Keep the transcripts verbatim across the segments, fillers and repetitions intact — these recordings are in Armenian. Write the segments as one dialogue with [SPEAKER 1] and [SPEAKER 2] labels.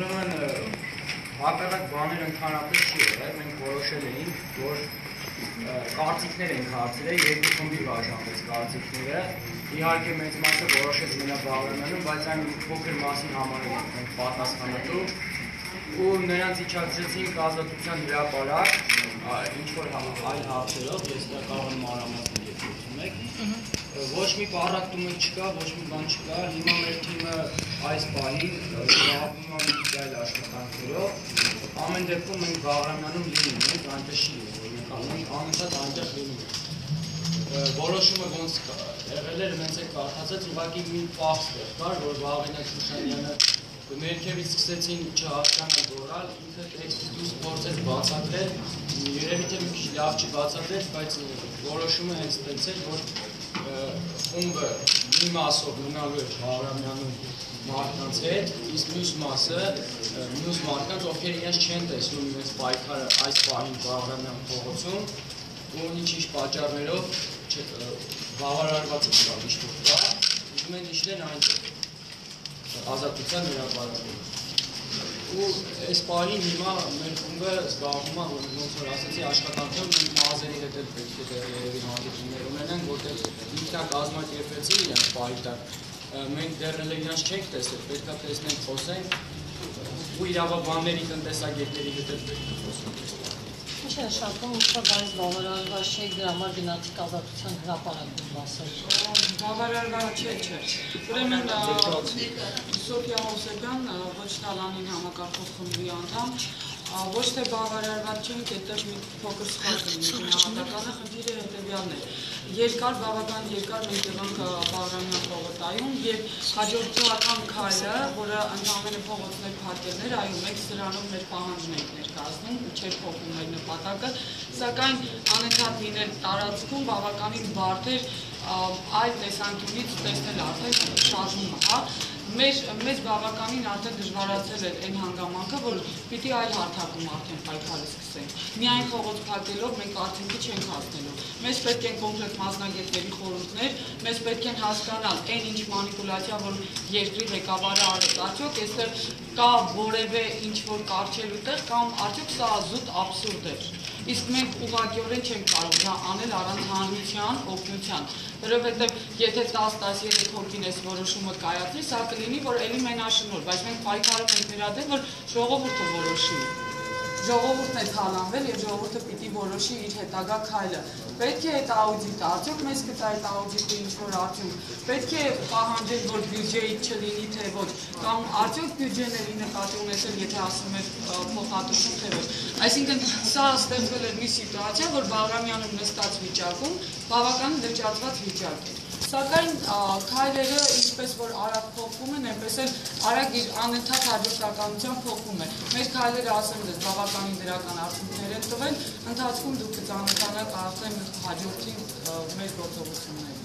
[SPEAKER 1] ուրեմն հակառակ բաներ ընդհանրապես չի եղել, մենք որոշել էինք, որ կարծիքներ ենք հարցրել, երկու խմբի բաժանվեց կարծիքները, իհարկե մեծ մասը որոշեց մենակ Բաղրամյանում, բայց այն փոքր մասի համար ենք պատասխանատու ու նրանց իջեցրեցինք ազատության հրապարակ, ինչ-որ այլ հարցերով, ես դա կարող եմ մանրամասն եկեցում եք, ոչ մի պառակտում չկա, ոչ մի բան չկա, հիմա մեր թիմը այս պահին զբաղվում է մի այլ աշխատանքներով, ամեն դեպքում մենք Բաղրամյանում լինում ենք, այնտեղ չի եղել, անընդհատ այնտեղ լինում ենք։ Որոշումը ոնց եղել էր, մենք ենք կարդացած, ուղղակի մի պահ ստեղ կար, որ Վաղենակ Շուշանյանը ներքևից սկսեցին չհասկանալ գոռալ, ինքը տեքստից փորձեց բացատրել, երևի թե մի քիչ լավ չբացատրեց, բայց որոշումը հենց այդպես էր, որ խումբը մի մասով մնալու էր Բաղրամյանում մարդկանց հետ, իսկ մյուս մասը, մյուս մարդկանց, ովքեր իրենց չեն տեսնում իրենց պայքարը այս պահին Բաղրամյան փողոցում, ու ինչ-ինչ պատճառներով բավարարված է կա, ինչ-որ կա, ուզում են իջնել այնտեղ, ազատության հրապարակում։ Ու այս պահին հիմա մեր խումբը զբաղվում է, ոնց որ ասացի, աշխատանքով մենք մազերի հետ էլ պետք է երևի հանդիպումներ ունենանք, որտեղ ինքնակ կազմակերպեցին իրենց պահի տակ, մենք դեռ էլ իրենց չենք տեսել, պետք է տեսնենք, խոսենք, ու իրավաբանների, տնտեսագետների հետ էլ պետք է խոսենք։
[SPEAKER 2] Ինչ է նշանակում, ինչ-որ բանից բավարարված չէ, դրա համար գնացիք ազատության հրապարակում ասել։
[SPEAKER 3] Բավարարված չէ, չէ։ Ուրեմն Սոֆիա Հովսեփյան, ոչ Տալանին համակարգող խմբի անդամ, ոչ թե բավարարված չէինք, այդտեղ մի փոքր սխալ կլինի գնահատականը, խնդիրը հետևյալն է։ Երկար, բավական երկար մենք եղանք Բաղրամյան փողոցայում եւ հաջորդական քայլը, որը ընդհանրապես փողոցներ փակելներ, այո, մեկ սրանով մեր պահանջն ենք ներկայացնում, չէր փոխում մեր նպատակը, սակայն անընդհատ լինել տարածքում բավականին բարդ էր այլ տեսանկյունից տեսնել արդեն շարժումը, հա։ Մեր մեծ բավականին արդեն դժվարացել էր այն հանգամանքը, որ պիտի այլ հարթակում արդեն պայքարը սկսենք։ Միայն փողոց փակելով մենք արդյունքի չենք հասնելու։ Մեզ պետք են կոնկրետ մասնագետների խորհուրդներ, մեզ պետք են հասկանալ այն ինչ մանիպուլյացիա, որ երկրի ղեկավարը արեց, արդյոք այստեղ կա որևէ ինչ-որ կառչելու տեղ կամ արդյոք սա զուտ աբսուրդ էր։ Իսկ մենք ուղղակիորեն չենք կարող դա անել առանց հանրության օգնության, որովհետև եթե տասը տասներեք հոգին այս որոշումը կայացնի, սա կլինի, որ էլի մենաշնորհ, բայց մենք պայքարում ենք նրա դեմ, որ ժողովուրդը որոշի։ Ժողովուրդն է թալանվել եւ ժողովուրդը պիտի որոշի իր հետագա քայլը։ Պետք է այդ աուդիտը, արդյոք մեզ կտա այդ աուդիտը ինչ-որ արդյունք։ Պետք է պահանջել, որ բյուջեից չլինի թե ոչ, կամ արդյոք բյուջեների նկատի ունեցել, եթե ասում էր փոխհատուցում թե ոչ։ Այսինքն սա ստեղծվել էր մի սիտուացիա, որ Բաղրամյանում նստած վիճակում բավական լրջացված վիճակ է։ Սակայն քայլերը ինչպես որ արագ փոխվում են, այնպես էլ արագ իր անընդհատ հաջորդականությամբ փոխվում է։ Մեր քայլերը ասեմ դες բավականին դրական արդյունքներ են տվել, ընթացքում դուք կծանոթանաք արդեն հաջորդի մեր գործողություններին։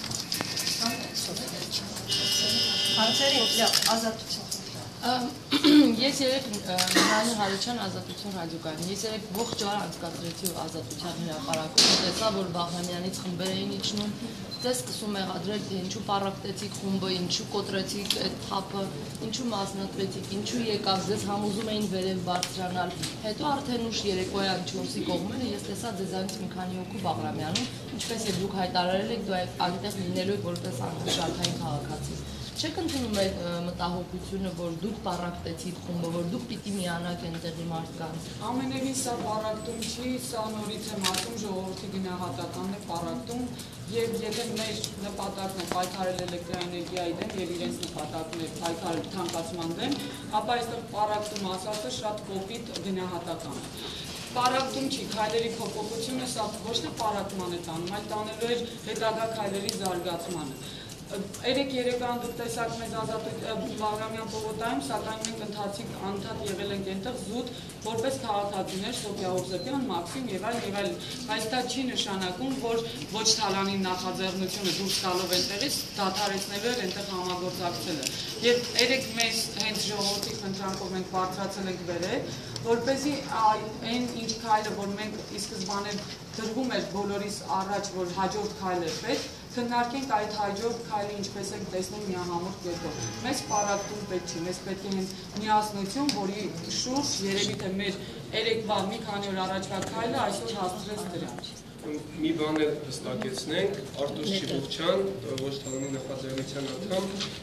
[SPEAKER 2] Հարցերը ազատություն։ Ես երեք Նարինե Հարությունյան ազատություն ռադիոկայանում, ես երեք ողջ օր անցկացրեցի ազատության հրապարակում, տեսա, որ Բաղրամյանից խմբեր էին իջնում, ձեզ սկսում եղադրել, թե ինչու պառակտեցիք խումբը, ինչու կոտրեցիք այդ թափը, ինչու մասնատվեցիք, ինչու եկավ, ձեզ համոզում էին վերև բարձրանալ, հետո արդեն ուշ երեկոյան չորսի կողմերը ես տեսա ձեզանից մի քանի հոգու Բաղրամյանում, ինչպես եւ դուք հայտարարել եք, դու այնտեղ լինելու եք որպես անդրադարձային քաղաքացի։ Չեք ընդունում այդ մտահոգությունը, որ դուք պառակտեցիք խումբը, որ դուք պիտի միանաք այնտեղի մարդկանց։
[SPEAKER 3] Ամենևին սա պառակտում չի, սա նորից եմ ասում, ժողովրդի գնահատականն է պառակտում, եւ եթե մեր նպատակն է պայքարել էլեկտրաէներգիայի դեմ եւ իրենց նպատակն է պայքարել թանկացման դեմ, ապա այստեղ պառակտում ասածը շատ կոպիտ գնահատական է։ Պառակտում չի, քայլերի փոփոխությունը սա ոչ թե պառակտման է տանում, այլ տանելու է հետագա քայլերի զարգացմանը։ Երեք երեկոյան դուք տեսաք մեզ Բաղրամյան փողոցայում, սակայն մենք ընթացիկ անդադ եղել ենք այնտեղ զուտ որպես քաղաքացիներ Սոֆիա Հովսեփյան, Մաքսիմ եւ այլն եւ այլն, բայց դա չի նշանակում, որ ոչ Թալանի նախաձեռնությունը դուրս գալով այնտեղից դադարեցնելու էր այնտեղ համագործակցելը։ Եվ երեք մեզ հենց ժողովրդի խնդրանքով մենք բարձրացել ենք վերև, որպեսզի այն ինչ քայլը, որ մենք ի սկզբանե դրվում էր բոլորիս առաջ, որ հաջորդ քայլը պետք, քննարկենք այդ հաջորդ քայլը ինչպես ենք տեսնում միահամուռ կերպով։ Մեզ պարակտում պետք չի, մեզ պետք է հենց միասնություն, որի շուրջ երևի թե մեր երեկվա մի քանի օր առաջվա քայլը այսօր հասցրեց դրան։
[SPEAKER 4] Մի բան էլ հստակեցնենք, Արտուր Չիբուխչյան, ոչ Թալանի նախաձեռնության անդամ,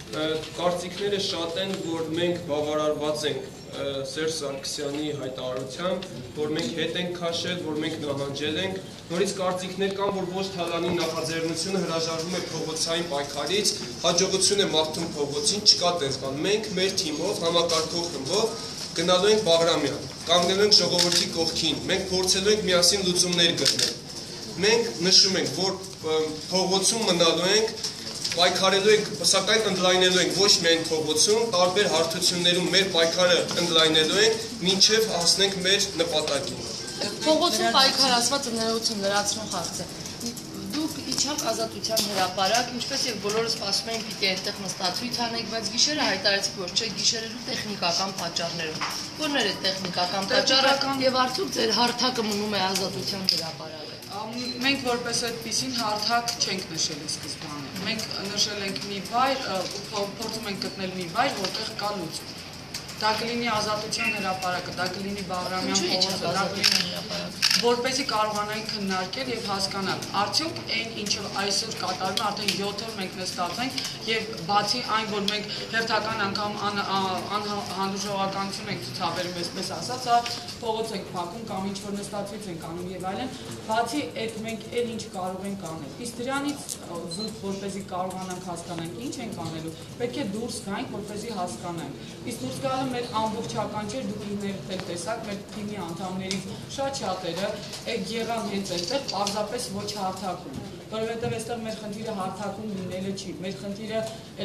[SPEAKER 4] կարծիքները շատ են, որ մենք բավարարված ենք Սերժ Սարգսյանի հայտարարությամբ, որ մենք հետ ենք քաշել, որ մենք նահանջել ենք, նորից կարծիքներ կան, որ ոչ Թալանի նախաձեռնությունը հրաժարվում է փողոցային պայքարից, հաջողություն է մաղթում փողոցին, չկա տես բան։ Մենք մեր թիմով, համակարգող խմբով գնալու ենք Բաղրամյան, կանգնելու ենք ժողովրդի կողքին, մենք փորձելու ենք միասին լուծումներ գտնել։ Մենք նշում ենք, որ փողոցում մնալու ենք, պայքարելու ենք, սակայն ընդլայնելու ենք ոչ միայն փողոցում, տարբեր հարթություններում մեր պայքարը ընդլայնելու ենք, մինչև հասնենք մեր նպատակին։
[SPEAKER 2] Փողոցում պայքարացված ներողություն լրացնող հարց է։ Դուք իջաք Ազատության հրապարակ, ինչպես եւ բոլորը սպասում էին պիտի այդտեղ նստածույց անեք, բայց գիշերը հայտարարեցիք, որ չէ, գիշերելու տեխնիկական պատճառներով։ Որներ է տեխնիկական պատճառը եւ արդյոք ձեր հարթակը մնում է Ազատության հրապարակը։
[SPEAKER 3] Մենք որպես այդպիսին հարթակ չենք նշել սկզբանը։ Մենք նշել ենք մի վայր, փորձում ենք գտնել մի վայր, որտեղ կա լուծում։ Դա կլինի Ազատության հրապարակը, դա կլինի Բաղրամյան փողոցը, դա կլինի որպեսզի կարողանանք քննարկել եւ հասկանալ, արդյոք այն ինչը այսօր կատարվում է, արդեն յոթ օր մենք նստած ենք եւ բացի այն, որ մենք հերթական անգամ անհանդուրժողականություն ենք ցուցաբերում, այսպես ասած, փողոց ենք փակում կամ ինչ որ նստածից ենք անում եւ այլն, բացի այդ մենք այլ ինչ կարող ենք անել։ Իսկ դրանից զուտ որպեսզի կարողանանք հասկանանք ինչ ենք անելու, պետք է դուրս գանք, որպեսզի հասկանանք։ Իսկ դուրս գալը մեր ամբողջական չէր, դուք ինքներդ էլ տեսաք, մեր թիմի անդամներից շատ շատերը եղան հենց այդտեղ պարզապես ոչ հարթակում, որովհետև այստեղ մեր խնդիրը հարթակում լինելը չի, մեր խնդիրը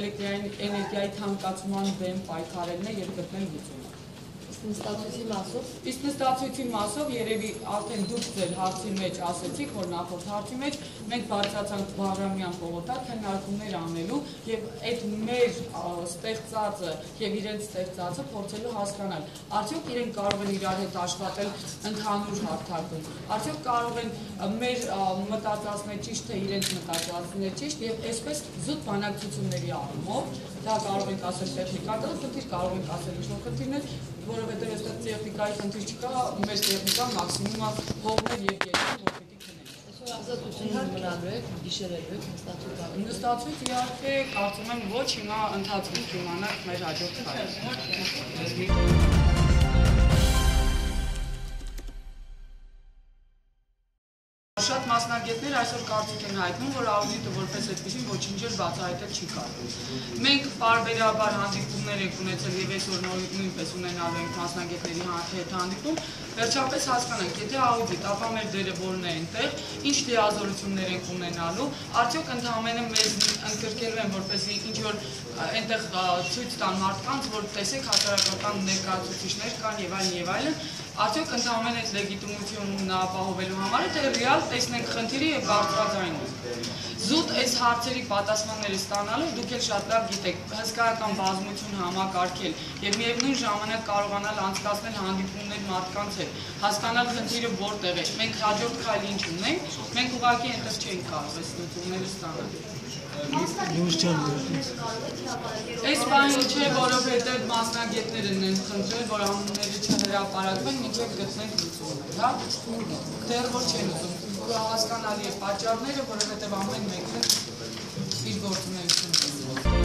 [SPEAKER 3] էներգիայի թանկացման դեմ պայքարելն է եւ գտնել լուծումը։
[SPEAKER 2] Նստածույցի մասով։
[SPEAKER 3] Իսկ նստածույցի մասով երևի արդեն դուք ձեր հարցի մեջ ասեցիք, որ նախորդ հարցի մեջ մենք բարձրացանք Բաղրամյան պողոտա քննարկումներ անելու եւ այդ մեր ստեղծածը եւ իրենց ստեղծածը փորձելու հասկանալ, արդյոք իրենք կարող են իրար հետ աշխատել ընդհանուր հարթակում, արդյոք կարող են մեր մտածածն է ճիշտ, թե իրենց մտածածն է ճիշտ եւ այսպես զուտ բանակցությունների առումով դա կարող ենք ասել տեխնիկական խնդիր, կարող ենք ասել ինչ-որ խնդիրներ, որովհետև այստեղ տեխնիկայի խնդիր չկա, մեր տեխնիկան մաքսիմումը հողներ եւ գետեր, որ պիտի քնենք։
[SPEAKER 2] Այսօր Ազատությունը մնալու եք, գիշերելու եք, նստածույց անում։
[SPEAKER 3] Նստածույց իհարկե կարծում եմ ոչ, հիմա ընթացքում կիմանանք մեր հաջորդ քայլը։ Շատ մասնագետներ այսօր կարծիք են հայտնում, որ աուդիտը որպես այդպեսին ոչինչ էլ բացահայտել չի կարող։ Մենք պարբերաբար հանդիպումներ ենք ունեցել եւ այսօր նույնպես ունենալու ենք մասնագետների հետ հանդիպում, վերջապես հասկանանք, եթե աուդիտ, ապա մեր դերը որն է այնտեղ, ինչ լիազորություններ ենք ունենալու, արդյոք ընդհանրապես մեզ ընդգրկելու են, որպեսզի ինչ որ այնտեղ ցույց տան մարդկանց, որ տեսեք հասարակական ներկայացուցիչներ կան եւ այլն եւ այլն, արդյոք ընդհանրապես լեգիտիմությունն ապահովելու համար է, թե ռեալ տեսնենք խնդիրը եւ բարձրաձայնենք։ Զուտ այս հարցերի պատասխանները ստանալով դուք էլ շատ լավ գիտեք, հսկայական բազմություն համակարգել եւ միևնույն ժամանակ կարողանալ անցկացնել հանդիպումներ մարդկանց հետ, հասկանալ խնդիրը որտեղ է։ Մենք հաջորդ քայլը ինչ ունենք, մենք ուղղակի այնտեղ չենք կարող այս լուծումները ստանալ։ Այս բանը չէ, որովհետև մասնագետներն են խնդրել, որ անունները չհրապարակվեն, մինչև գտնենք լուծումներ, հա։ Դեռ որ չեն ուզում, հասկանալի է պատճառները, որովհետև ամեն մեկը իր գործունեությունը ունի։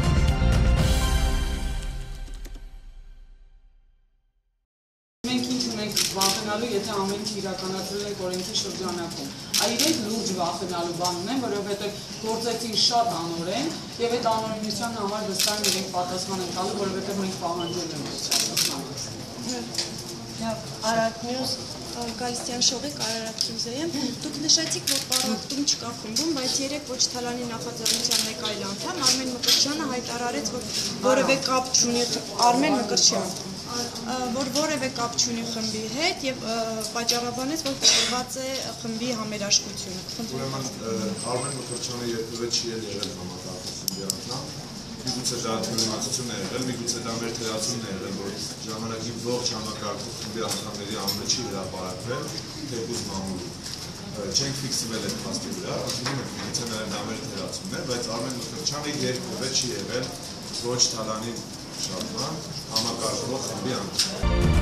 [SPEAKER 3] Մենք ինչ ունենք վախենալու, եթե ամեն ինչ իրականացրել ենք օրենքի շրջանակում։ Այրենք լուրջ վախենալու բան ունեն, որովհետև գործեցին շատ անօրեն եւ այդ անօրենության համար վստահ իրենք պատասխան են տալու, որովհետև մենք պահանջել ենք այս պատասխանը։
[SPEAKER 5] Արարք Նյուզ Գալստյան Շողիկ, Արարք Քյուզեյեմ, դուք նշեցիք, որ պարակտում չկա խմբում, բայց երեք ոչ Թալանի նախաձեռնության մեկ այլ անդամ Արմեն Մկրտչյանը հայտարարեց, որ որևէ կապ չունի Արմեն Մկրտչյան, որ որևէ կապ չունի խմբի հետ եւ պատճառաբանեց, որ կորված է խմբի համերաշխությունը։
[SPEAKER 6] Ուրեմն Արմեն Մկրտչյանը երբևէ չի եղել համակարգի անդամ։ Միգուցե դա թյուրիմացություն է եղել, միգուցե դա մեր թերացումն է եղել, որ ժամանակի ողջ համակարգի խմբի անդամների անունը չի հրապարակվել, թեկուզ մամուլի։ չենք ֆիքսվել այդ փաստի վրա, ասում ենք միգուցե նաև դա մեր թերացումն է, բայց Արմեն Մկրտչյանը երբևէ չի եղել ոչ Թալանի շարժման համակարգող խմբի անդամ։